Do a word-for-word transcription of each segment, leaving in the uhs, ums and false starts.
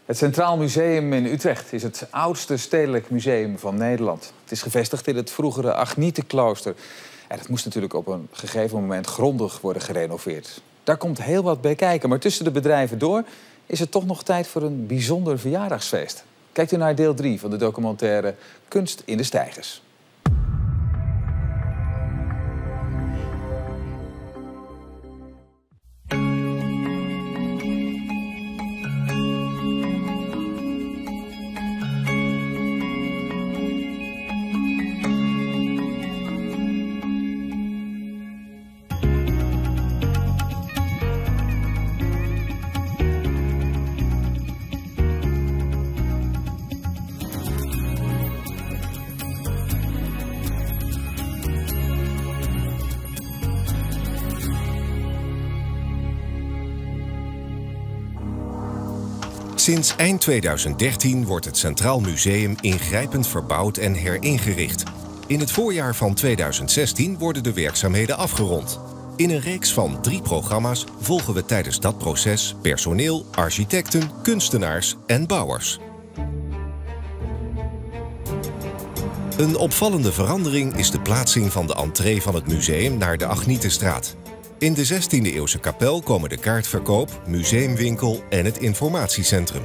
Het Centraal Museum in Utrecht is het oudste stedelijk museum van Nederland. Het is gevestigd in het vroegere Agnietenklooster. En het moest natuurlijk op een gegeven moment grondig worden gerenoveerd. Daar komt heel wat bij kijken, maar tussen de bedrijven door is het toch nog tijd voor een bijzonder verjaardagsfeest. Kijkt u naar deel drie van de documentaire Kunst in de Steigers. Sinds eind tweeduizend dertien wordt het Centraal Museum ingrijpend verbouwd en heringericht. In het voorjaar van tweeduizend zestien worden de werkzaamheden afgerond. In een reeks van drie programma's volgen we tijdens dat proces personeel, architecten, kunstenaars en bouwers. Een opvallende verandering is de plaatsing van de entree van het museum naar de Agnietenstraat. In de zestiende eeuwse kapel komen de kaartverkoop, museumwinkel en het informatiecentrum.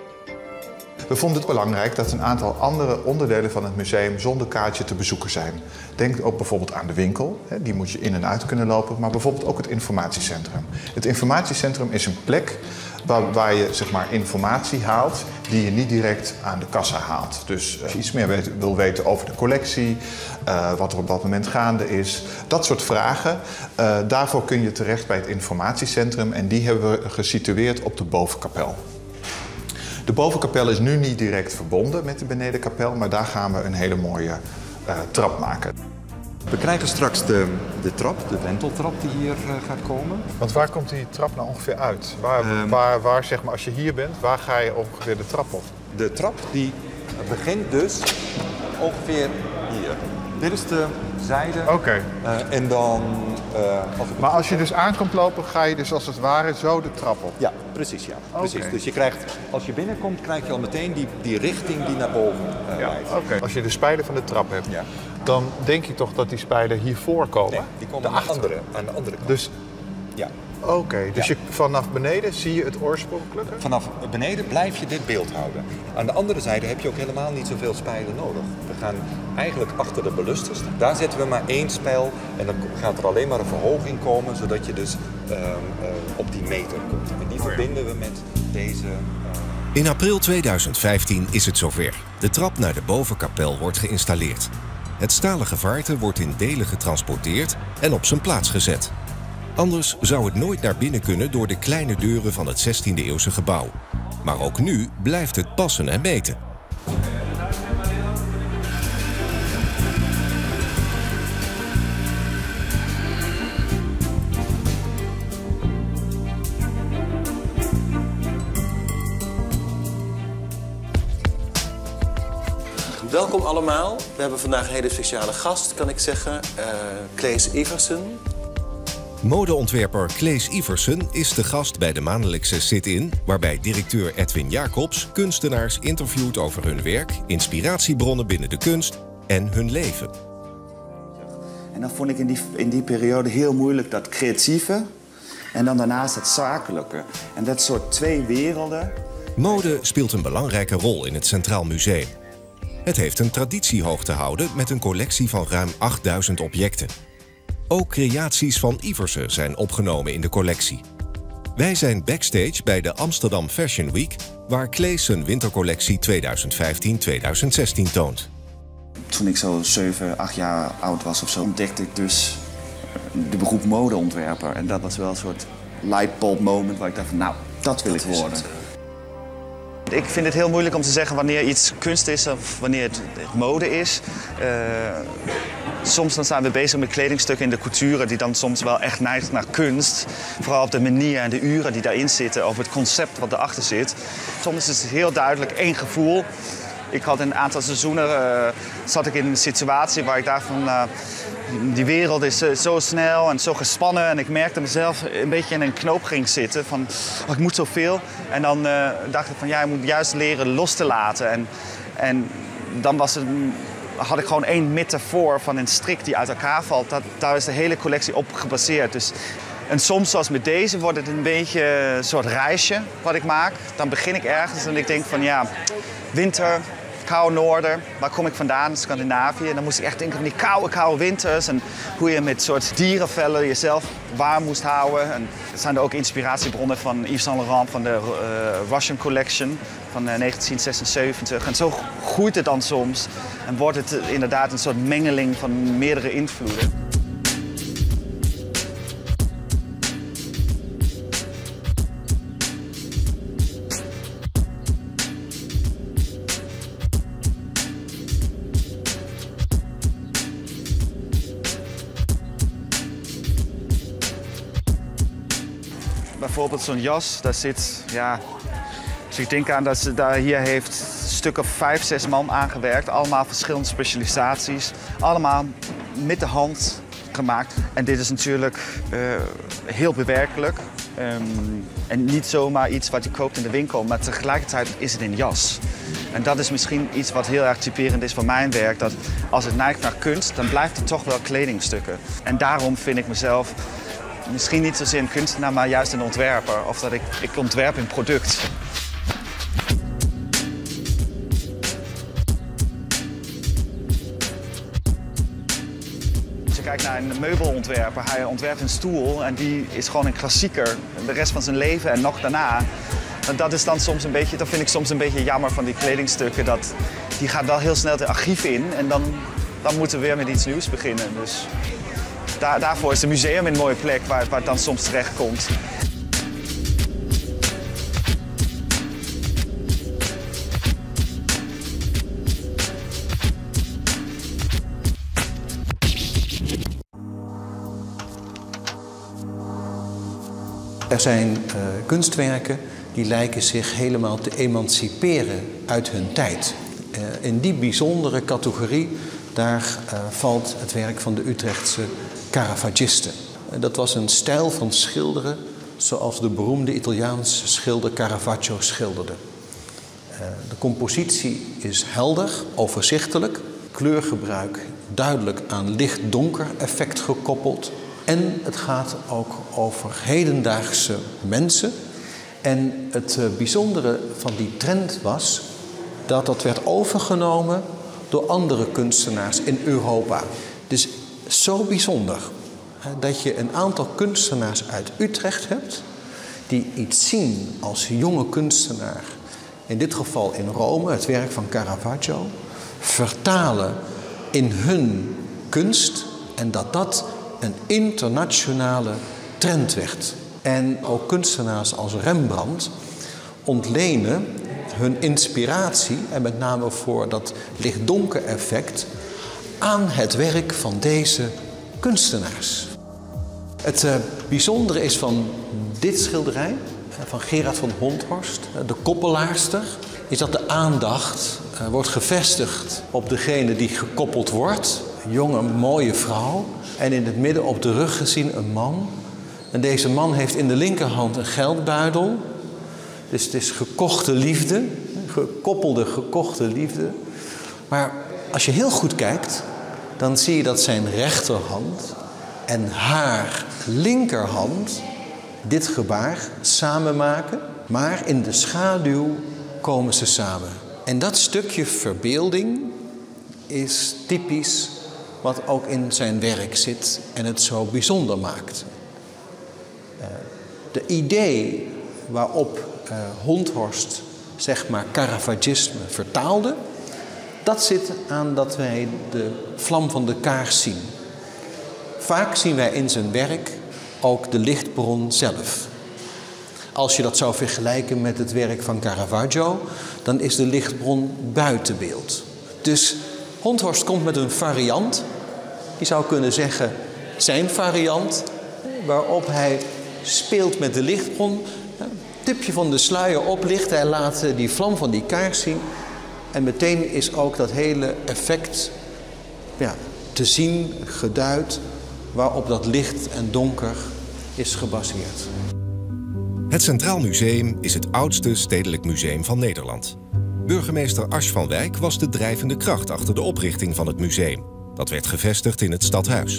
We vonden het belangrijk dat een aantal andere onderdelen van het museum zonder kaartje te bezoeken zijn. Denk ook bijvoorbeeld aan de winkel, die moet je in en uit kunnen lopen, maar bijvoorbeeld ook het informatiecentrum. Het informatiecentrum is een plek waar, waar je zeg maar, informatie haalt die je niet direct aan de kassa haalt. Dus als je iets meer weet, wil weten over de collectie, uh, wat er op dat moment gaande is, dat soort vragen, uh, daarvoor kun je terecht bij het informatiecentrum en die hebben we gesitueerd op de bovenkapel. De bovenkapel is nu niet direct verbonden met de benedenkapel, maar daar gaan we een hele mooie uh, trap maken. We krijgen straks de, de trap, de wenteltrap die hier uh, gaat komen. Want waar komt die trap nou ongeveer uit? Waar, um, waar, waar, zeg maar, als je hier bent, waar ga je ongeveer de trap op? De trap die begint dus ongeveer hier. Dit is de zijde. Oké. Okay. Uh, en dan... Uh, als maar als je dus aankomt lopen, ga je dus als het ware zo de trap op? Ja, precies. Ja. Okay. precies. Dus je krijgt, als je binnenkomt, krijg je al meteen die, die richting die naar boven uh, ja. leidt. Okay. Als je de spijlen van de trap hebt, ja. dan denk je toch dat die spijlen hiervoor komen? Nee, die komen aan de, andere, aan de andere kant. Dus... Ja. Oké, okay, dus ja. je, vanaf beneden zie je het oorspronkelijke? Vanaf beneden blijf je dit beeld houden. Aan de andere zijde heb je ook helemaal niet zoveel spijlen nodig. We gaan eigenlijk achter de balusters. Daar zetten we maar één spijl en dan gaat er alleen maar een verhoging komen, zodat je dus uh, uh, op die meter komt. En die verbinden we met deze... Uh... In april tweeduizend vijftien is het zover. De trap naar de bovenkapel wordt geïnstalleerd. Het stalen gevaarte wordt in delen getransporteerd en op zijn plaats gezet. Anders zou het nooit naar binnen kunnen door de kleine deuren van het zestiende eeuwse gebouw. Maar ook nu blijft het passen en meten. Welkom allemaal. We hebben vandaag een hele speciale gast, kan ik zeggen. Uh, Claes Iversen. Modeontwerper Claes Iversen is de gast bij de maandelijkse sit-in, waarbij directeur Edwin Jacobs kunstenaars interviewt over hun werk, inspiratiebronnen binnen de kunst en hun leven. En dan vond ik in die, in die periode heel moeilijk dat creatieve en dan daarnaast het zakelijke. En dat soort twee werelden. Mode speelt een belangrijke rol in het Centraal Museum. Het heeft een traditie hoog te houden met een collectie van ruim achtduizend objecten. Ook creaties van Iversen zijn opgenomen in de collectie. Wij zijn backstage bij de Amsterdam Fashion Week, waar Claes zijn wintercollectie tweeduizend vijftien tweeduizend zestien toont. Toen ik zo zeven, acht jaar oud was of zo, ontdekte ik dus de beroep modeontwerper. En dat was wel een soort lightbulb moment waar ik dacht van, nou, dat wil ik worden. Ik vind het heel moeilijk om te zeggen wanneer iets kunst is of wanneer het, het mode is. Uh, soms dan zijn we bezig met kledingstukken in de couture die dan soms wel echt neigt naar kunst. Vooral op de manier en de uren die daarin zitten, over het concept wat erachter zit. Soms is het heel duidelijk één gevoel Ik had een aantal seizoenen, uh, zat ik in een situatie waar ik dacht van... Uh, die wereld is uh, zo snel en zo gespannen. En ik merkte mezelf een beetje in een knoop ging zitten van... Oh, ik moet zoveel. En dan uh, dacht ik van ja, je moet juist leren los te laten. En, en dan was het... had ik gewoon één metafoor van een strik die uit elkaar valt. Dat, daar is de hele collectie op gebaseerd. Dus, en soms, zoals met deze, wordt het een beetje een soort reisje wat ik maak. Dan begin ik ergens en ik denk van ja, winter, koude noorden. Waar kom ik vandaan? Scandinavië. En dan moest ik echt denken van die koude, koude winters. En hoe je met soort dierenvellen jezelf warm moest houden. En er zijn er ook inspiratiebronnen van Yves Saint Laurent van de uh, Russian Collection van uh, negentien zesenzeventig. En zo groeit het dan soms. En wordt het uh, inderdaad een soort mengeling van meerdere invloeden. Bijvoorbeeld zo'n jas, daar zit, ja, als ik denk aan dat ze daar hier heeft een stuk of vijf, zes man aangewerkt. Allemaal verschillende specialisaties, allemaal met de hand gemaakt. En dit is natuurlijk uh, heel bewerkelijk. Um, en niet zomaar iets wat je koopt in de winkel, maar tegelijkertijd is het een jas. En dat is misschien iets wat heel erg typerend is van mijn werk. Dat als het neigt naar kunst, dan blijft het toch wel kledingstukken. En daarom vind ik mezelf misschien niet zozeer een kunstenaar, maar juist een ontwerper. Of dat ik, ik ontwerp een product. Als je kijkt naar een meubelontwerper, hij ontwerpt een stoel en die is gewoon een klassieker. De rest van zijn leven en nog daarna. Dat is dan soms een beetje, dat vind ik soms een beetje jammer van die kledingstukken. Dat, die gaat wel heel snel het archief in en dan, dan moeten we weer met iets nieuws beginnen. Dus Daar, daarvoor is het museum een mooie plek waar, waar het dan soms terecht komt. Er zijn uh, kunstwerken die lijken zich helemaal te emanciperen uit hun tijd. Uh, in die bijzondere categorie, daar uh, valt het werk van de Utrechtse Caravagisten. Uh, dat was een stijl van schilderen zoals de beroemde Italiaanse schilder Caravaggio schilderde. Uh, de compositie is helder, overzichtelijk, kleurgebruik duidelijk aan licht-donker effect gekoppeld. En het gaat ook over hedendaagse mensen. En het uh, bijzondere van die trend was dat dat werd overgenomen door andere kunstenaars in Europa. Dus zo bijzonder hè, dat je een aantal kunstenaars uit Utrecht hebt die iets zien als jonge kunstenaar, in dit geval in Rome, het werk van Caravaggio, vertalen in hun kunst en dat dat een internationale trend werd. En ook kunstenaars als Rembrandt ontlenen hun inspiratie, en met name voor dat licht-donker effect, aan het werk van deze kunstenaars. Het uh, bijzondere is van dit schilderij, van Gerard van Honthorst, de koppelaarster, is dat de aandacht uh, wordt gevestigd op degene die gekoppeld wordt. Een jonge, mooie vrouw. En in het midden op de rug gezien een man. En deze man heeft in de linkerhand een geldbuidel. Dus het is gekochte liefde. Gekoppelde, gekochte liefde. Maar als je heel goed kijkt, dan zie je dat zijn rechterhand en haar linkerhand dit gebaar samen maken. Maar in de schaduw komen ze samen. En dat stukje verbeelding is typisch wat ook in zijn werk zit en het zo bijzonder maakt. Uh, de idee waarop uh, Honthorst zeg maar Caravagisme vertaalde, dat zit aan dat wij de vlam van de kaars zien. Vaak zien wij in zijn werk ook de lichtbron zelf. Als je dat zou vergelijken met het werk van Caravaggio, dan is de lichtbron buiten beeld. Dus Honthorst komt met een variant. Je zou kunnen zeggen, zijn variant, waarop hij speelt met de lichtbron. Een tipje van de sluier oplicht, hij laat die vlam van die kaars zien. En meteen is ook dat hele effect ja, te zien, geduid, waarop dat licht en donker is gebaseerd. Het Centraal Museum is het oudste stedelijk museum van Nederland. Burgemeester Asch van Wijk was de drijvende kracht achter de oprichting van het museum. Dat werd gevestigd in het stadhuis.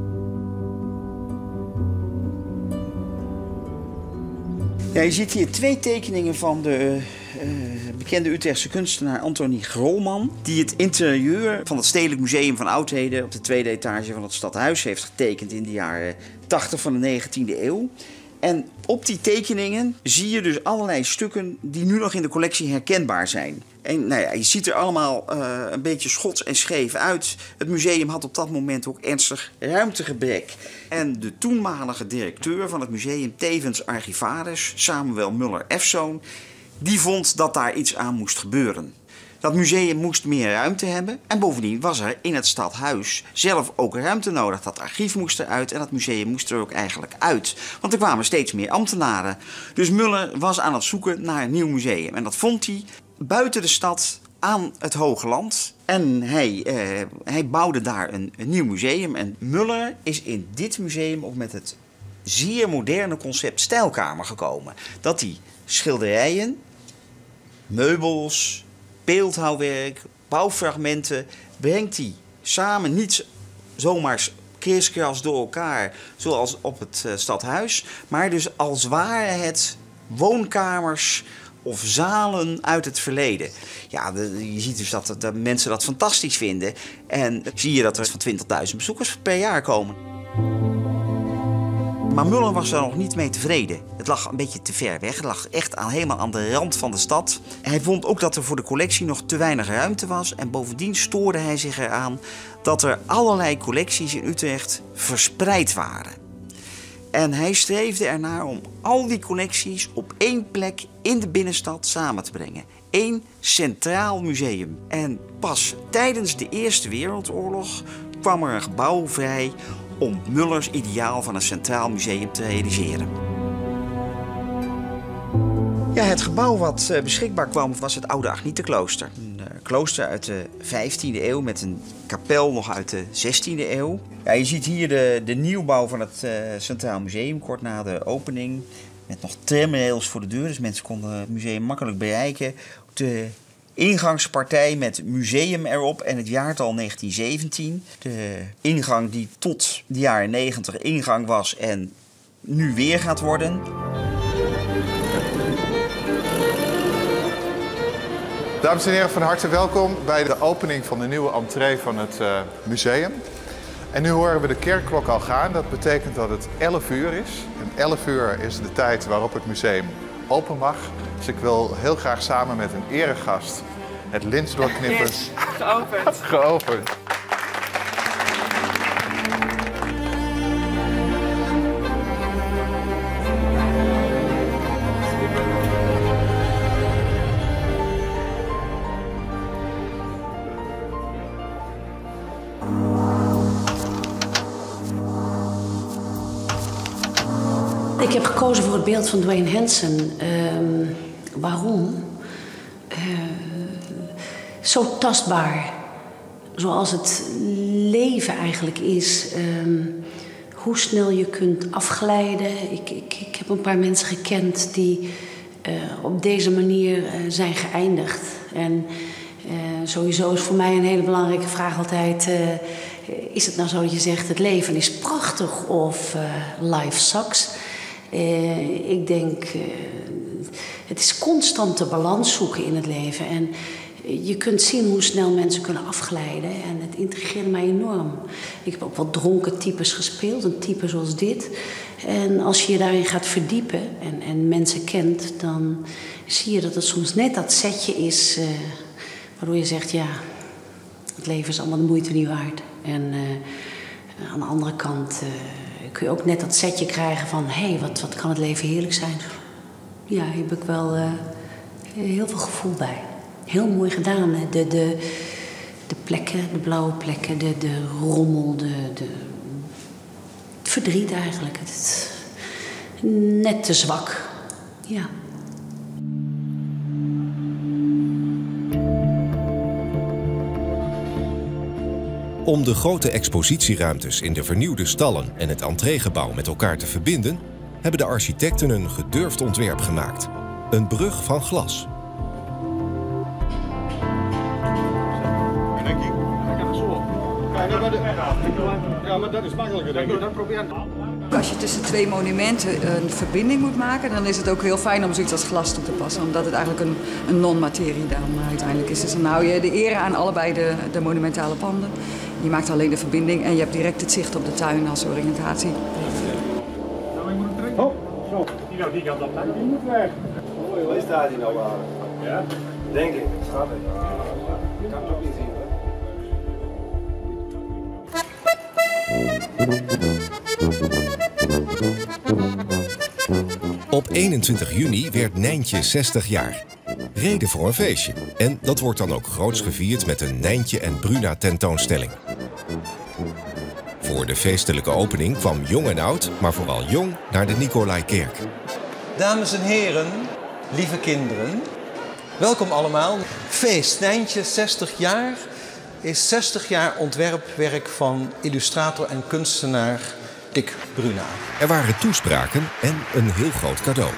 Ja, je ziet hier twee tekeningen van de uh, bekende Utrechtse kunstenaar Antonie Grolman, die het interieur van het Stedelijk Museum van Oudheden op de tweede etage van het stadhuis heeft getekend in de jaren tachtig van de negentiende eeuw. En op die tekeningen zie je dus allerlei stukken die nu nog in de collectie herkenbaar zijn. En nou ja, je ziet er allemaal uh, een beetje schots en scheef uit. Het museum had op dat moment ook ernstig ruimtegebrek. En de toenmalige directeur van het museum, tevens archivaris, Samuel Muller-Efzoon, die vond dat daar iets aan moest gebeuren. Dat museum moest meer ruimte hebben en bovendien was er in het stadhuis zelf ook ruimte nodig. Dat archief moest eruit en dat museum moest er ook eigenlijk uit. Want er kwamen steeds meer ambtenaren. Dus Muller was aan het zoeken naar een nieuw museum. En dat vond hij buiten de stad aan het Hoge Land. En hij, eh, hij bouwde daar een, een nieuw museum. En Muller is in dit museum ook met het zeer moderne concept stijlkamer gekomen. Dat hij schilderijen, meubels, beeldhouwwerk, bouwfragmenten brengt hij samen, niet zomaar kriskras door elkaar zoals op het uh, stadhuis, maar dus als waren het woonkamers of zalen uit het verleden. Ja, de, je ziet dus dat de mensen dat fantastisch vinden en zie je dat er van twintigduizend bezoekers per jaar komen. Maar Muller was er nog niet mee tevreden. Het lag een beetje te ver weg. Het lag echt aan, helemaal aan de rand van de stad. Hij vond ook dat er voor de collectie nog te weinig ruimte was. En bovendien stoorde hij zich eraan dat er allerlei collecties in Utrecht verspreid waren. En hij streefde ernaar om al die collecties op één plek in de binnenstad samen te brengen. Eén centraal museum. En pas tijdens de Eerste Wereldoorlog kwam er een gebouw vrij om Mullers ideaal van een centraal museum te realiseren. Ja, het gebouw wat uh, beschikbaar kwam was het oude Agnietenklooster. Een uh, klooster uit de vijftiende eeuw met een kapel nog uit de zestiende eeuw. Ja, je ziet hier de, de nieuwbouw van het uh, Centraal Museum kort na de opening. Met nog tramrails voor de deur, dus mensen konden het museum makkelijk bereiken. De ingangspartij met museum erop en het jaartal negentien zeventien. De ingang die tot de jaren negentig ingang was en nu weer gaat worden. Dames en heren, van harte welkom bij de opening van de nieuwe entree van het uh, museum. En nu horen we de kerkklok al gaan. Dat betekent dat het elf uur is. En elf uur is de tijd waarop het museum open mag. Dus ik wil heel graag samen met een eregast het lint doorknippen. Yes, geopend. Geopend. Ik heb gekozen voor het beeld van Dwayne Hansen. Uh, waarom? Uh, zo tastbaar. Zoals het leven eigenlijk is. Uh, hoe snel je kunt afglijden. Ik, ik, ik heb een paar mensen gekend die uh, op deze manier uh, zijn geëindigd. En uh, sowieso is voor mij een hele belangrijke vraag altijd... Uh, is het nou zo dat je zegt het leven is prachtig of uh, life sucks... Uh, ik denk, uh, het is constant de balans zoeken in het leven. En je kunt zien hoe snel mensen kunnen afglijden. En het intrigeert mij enorm. Ik heb ook wat dronken types gespeeld, een type zoals dit. En als je je daarin gaat verdiepen en, en mensen kent... dan zie je dat het soms net dat setje is... Uh, waardoor je zegt, ja, het leven is allemaal de moeite niet waard. En uh, aan de andere kant... Uh, kun je ook net dat setje krijgen van... hé, hey, wat, wat kan het leven heerlijk zijn. Ja, daar heb ik wel uh, heel veel gevoel bij. Heel mooi gedaan. Hè? De, de, de plekken, de blauwe plekken, de, de rommel, de, de... het verdriet eigenlijk. Het, net te zwak. Ja. Om de grote expositieruimtes in de vernieuwde stallen en het entreegebouw met elkaar te verbinden, hebben de architecten een gedurfd ontwerp gemaakt. Een brug van glas. Ja, maar dat is makkelijker, denk ik. Dan probeer Als je tussen twee monumenten een verbinding moet maken, dan is het ook heel fijn om zoiets als glas toe te passen. Omdat het eigenlijk een, een non-materie dan uiteindelijk is. Dus dan hou je de ere aan allebei de, de monumentale panden. Je maakt alleen de verbinding en je hebt direct het zicht op de tuin als oriëntatie. Oh, zo. Die nou, die kant op. Die moet weg. Waar staat hij nou aan? Ja? Denk ik. Gaat het. Ik kan het ook niet zien. Op eenentwintig juni werd Nijntje zestig jaar. Reden voor een feestje. En dat wordt dan ook groots gevierd met een Nijntje en Bruna tentoonstelling. Voor de feestelijke opening kwam jong en oud, maar vooral jong, naar de Nicolaikerk. Dames en heren, lieve kinderen, welkom allemaal. Feest Nijntje zestig jaar is zestig jaar ontwerpwerk van illustrator en kunstenaar Dick Bruna. Er waren toespraken en een heel groot cadeau.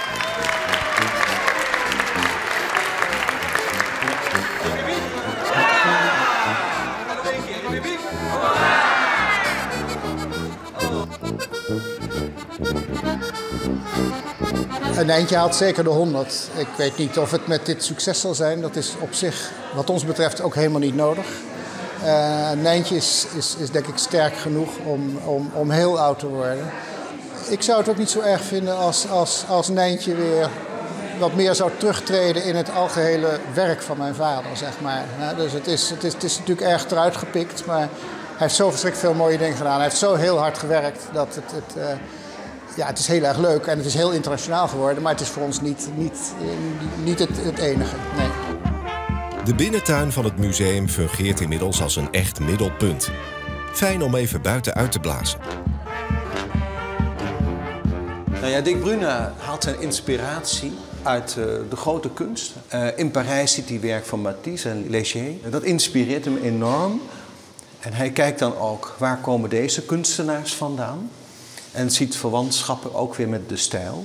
Een eindje haalt zeker de honderd. Ik weet niet of het met dit succes zal zijn. Dat is op zich, wat ons betreft, ook helemaal niet nodig. Uh, Nijntje is, is, is denk ik sterk genoeg om, om, om heel oud te worden. Ik zou het ook niet zo erg vinden als, als, als Nijntje weer wat meer zou terugtreden in het algehele werk van mijn vader, zeg maar. Uh, dus het is, het, is, het is natuurlijk erg eruit gepikt, maar hij heeft zo verschrikkelijk veel mooie dingen gedaan. Hij heeft zo heel hard gewerkt dat het... het uh, Ja, het is heel erg leuk en het is heel internationaal geworden, maar het is voor ons niet, niet, niet het, het enige. Nee. De binnentuin van het museum fungeert inmiddels als een echt middelpunt. Fijn om even buiten uit te blazen. Nou ja, Dick Bruna haalt zijn inspiratie uit uh, de grote kunst. Uh, in Parijs ziet hij werk van Matisse en Léger. Dat inspireert hem enorm. En hij kijkt dan ook, waar komen deze kunstenaars vandaan? En ziet verwantschappen ook weer met de stijl.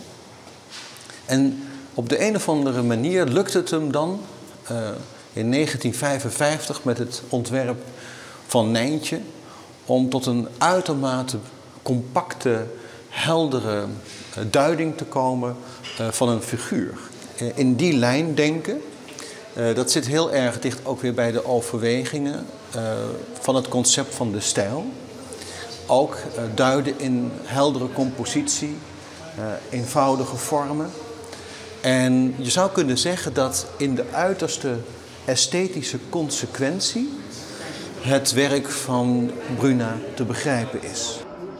En op de een of andere manier lukt het hem dan uh, in negentien vijfenvijftig met het ontwerp van Nijntje om tot een uitermate compacte, heldere uh, duiding te komen uh, van een figuur. Uh, in die lijn denken, uh, dat zit heel erg dicht ook weer bij de overwegingen uh, van het concept van de stijl. Ook uh, duiden in heldere compositie, uh, eenvoudige vormen. En je zou kunnen zeggen dat in de uiterste esthetische consequentie het werk van Bruna te begrijpen is.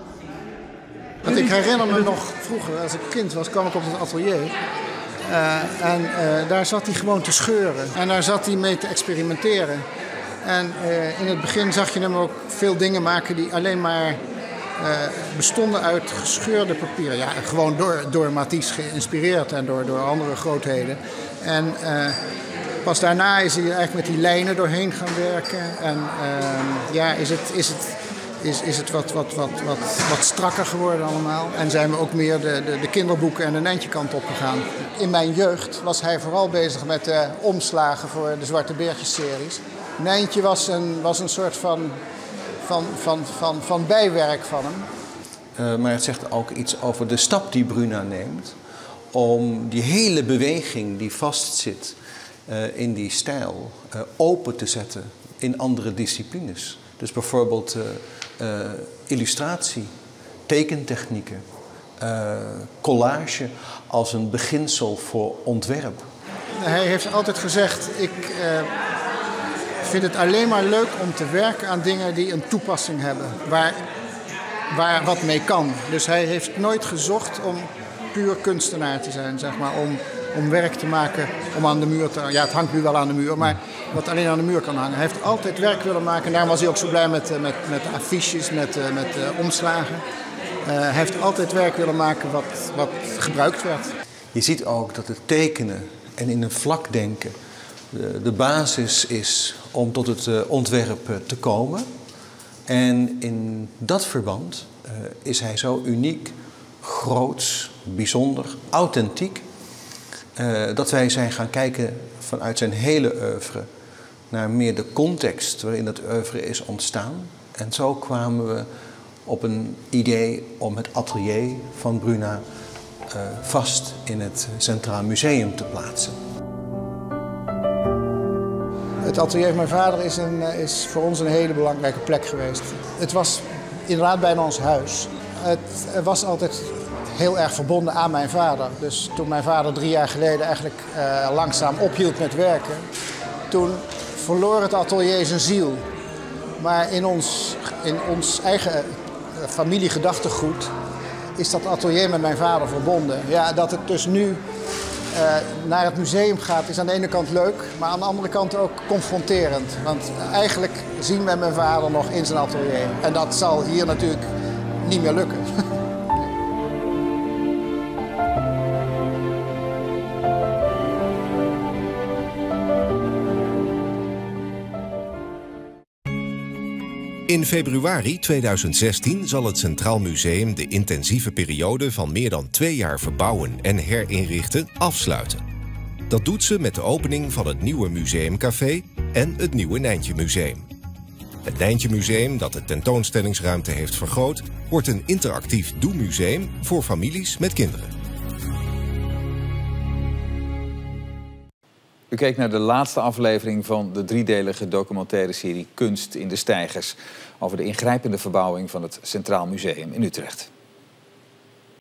Want ik herinner me nog vroeger, als ik kind was, kwam ik op het atelier. Uh, en uh, daar zat hij gewoon te scheuren. En daar zat hij mee te experimenteren. En uh, in het begin zag je hem ook veel dingen maken die alleen maar uh, bestonden uit gescheurde papieren. Ja, gewoon door, door Matisse geïnspireerd en door, door andere grootheden. En uh, pas daarna is hij eigenlijk met die lijnen doorheen gaan werken. En uh, ja, is het, is het, is, is het wat, wat, wat, wat, wat strakker geworden allemaal. En zijn we ook meer de, de, de kinderboeken en de Nijntje-kant opgegaan. In mijn jeugd was hij vooral bezig met uh, omslagen voor de Zwarte Beertjes-series. Nijntje was een, was een soort van, van, van, van, van bijwerk van hem. Uh, maar het zegt ook iets over de stap die Bruna neemt om die hele beweging die vastzit uh, in die stijl uh, open te zetten in andere disciplines. Dus bijvoorbeeld uh, uh, illustratie, tekentechnieken, uh, collage als een beginsel voor ontwerp. Hij heeft altijd gezegd, ik... Uh, Ik vind het alleen maar leuk om te werken aan dingen die een toepassing hebben, waar, waar wat mee kan. Dus hij heeft nooit gezocht om puur kunstenaar te zijn, zeg maar, om, om werk te maken, om aan de muur te hangen. Ja, het hangt nu wel aan de muur, maar wat alleen aan de muur kan hangen. Hij heeft altijd werk willen maken en daarom was hij ook zo blij met, met, met affiches, met, met uh, omslagen. Uh, hij heeft altijd werk willen maken wat, wat gebruikt werd. Je ziet ook dat het tekenen en in een vlak denken de basis is om tot het ontwerp te komen. En in dat verband uh, is hij zo uniek, groots, bijzonder, authentiek, uh, dat wij zijn gaan kijken vanuit zijn hele oeuvre naar meer de context waarin dat oeuvre is ontstaan. En zo kwamen we op een idee om het atelier van Bruna uh, vast in het Centraal Museum te plaatsen. Het atelier van mijn vader is, een, is voor ons een hele belangrijke plek geweest. Het was inderdaad bijna ons huis. Het was altijd heel erg verbonden aan mijn vader. Dus toen mijn vader drie jaar geleden eigenlijk uh, langzaam ophield met werken, toen verloor het atelier zijn ziel. Maar in ons, in ons eigen familiegedachtegoed is dat atelier met mijn vader verbonden. Ja, dat het dus nu uh, naar het museum gaat is aan de ene kant leuk, maar aan de andere kant ook confronterend. Want eigenlijk zien we mijn vader nog in zijn atelier. En dat zal hier natuurlijk niet meer lukken. In februari tweeduizend zestien zal het Centraal Museum de intensieve periode van meer dan twee jaar verbouwen en herinrichten afsluiten. Dat doet ze met de opening van het nieuwe museumcafé en het nieuwe Nijntje Museum. Het Nijntje Museum, dat de tentoonstellingsruimte heeft vergroot, wordt een interactief doe-museum voor families met kinderen. U keek naar de laatste aflevering van de driedelige documentaire serie Kunst in de Steigers over de ingrijpende verbouwing van het Centraal Museum in Utrecht.